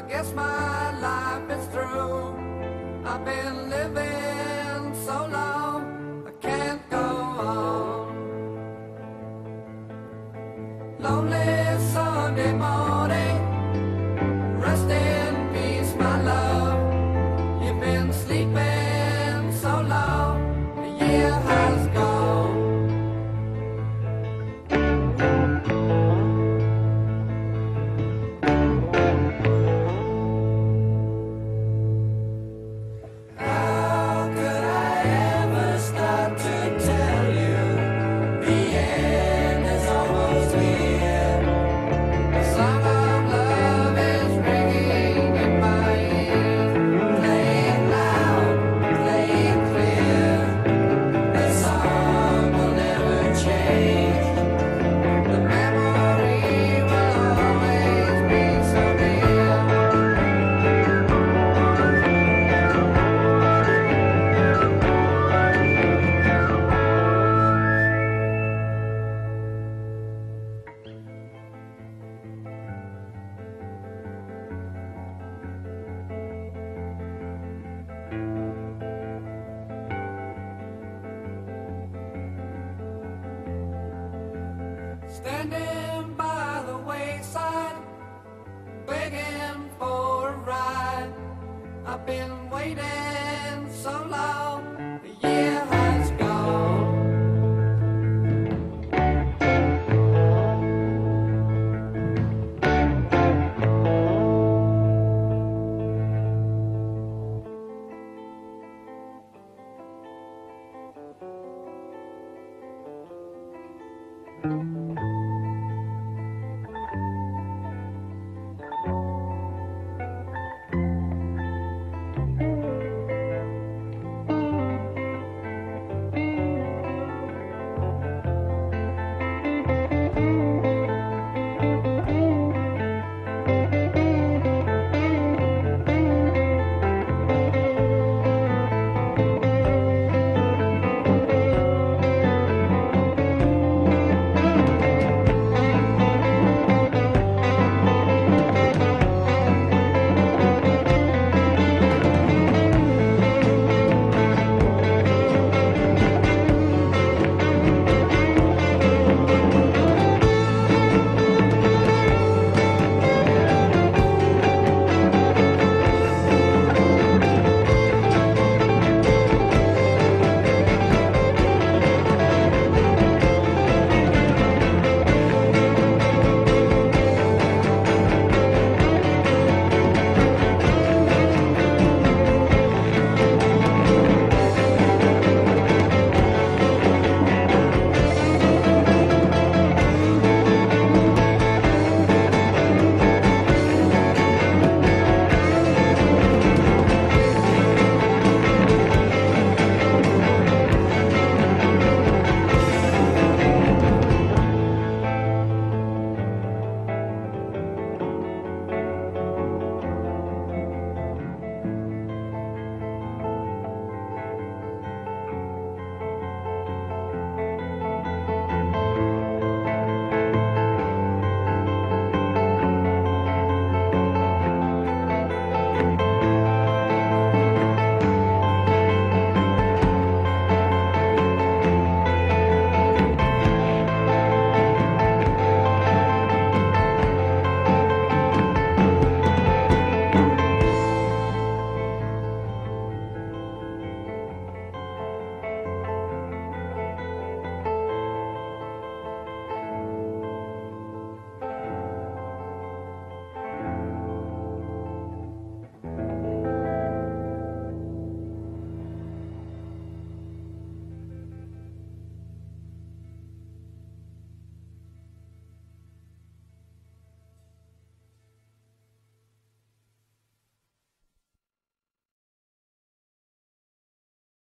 guess my life is through. I've been living so long, I can't go on. Lonely Sunday morning, rest in peace, my love. You've been sleeping so long, a year has gone. How could I ever start to tell you the end is almost here? The song of love is ringing in my ears. Play it loud, play it clear. The song will never change. The memory will always be so dear. Standing by the wayside, begging for a ride. I've been waiting